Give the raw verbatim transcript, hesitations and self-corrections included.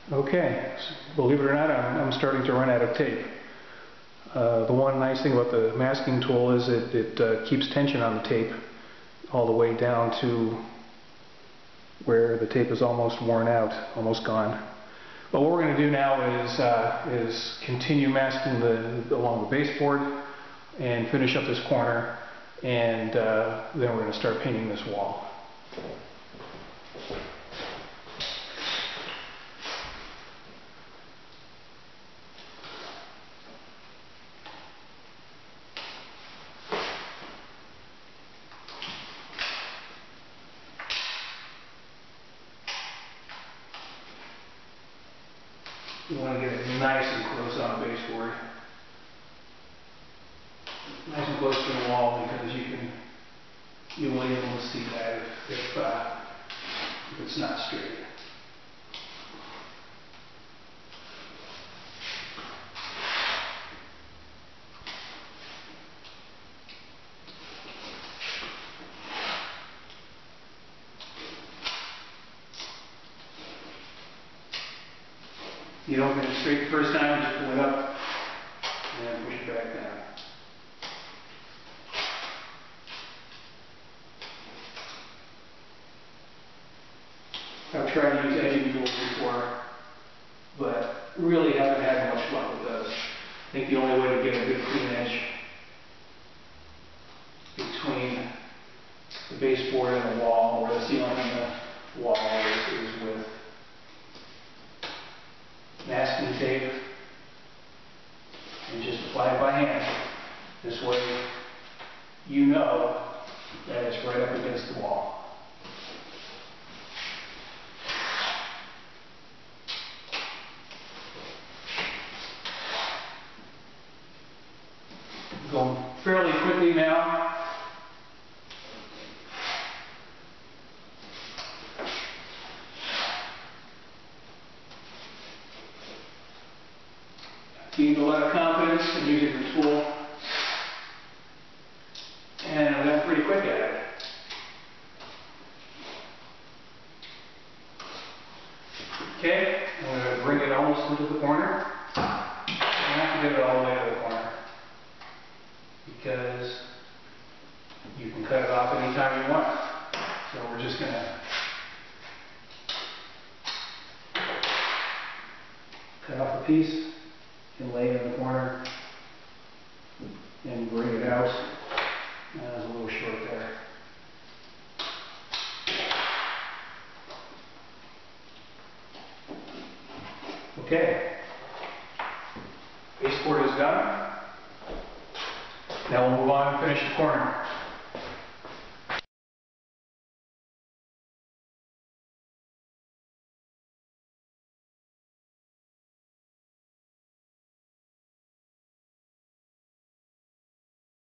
Okay, believe it or not, I'm, I'm starting to run out of tape. Uh, the one nice thing about the masking tool is it, it uh, keeps tension on the tape all the way down to where the tape is almost worn out, almost gone. But what we're going to do now is, uh, is continue masking the, along the baseboard and finish up this corner, and uh, then we're going to start painting this wall. You want to get it nice and close on the baseboard. Nice and close to the wall, because you can, you will be able to see that if, if, uh, if it's not straight. You don't get it straight the first time, just pull it up and then push it back down. I've tried to use edging tools before, but really haven't had much luck with those. I think the only way to get a good clean edge between the baseboard and the wall, or the ceiling and the wall, is, is with masking tape and just apply it by hand. This way you know that it's right up against the wall. Going fairly quickly now. Gained a lot of confidence in using the tool, and I got pretty quick at it. Okay, I'm going to bring it almost into the corner. I don't have to get it all the way to the corner, because you can cut it off anytime you want. So we're just going to cut off a piece and lay it in the corner and bring it out. That was a little short there. Okay, baseboard is done. Now we'll move on and finish the corner.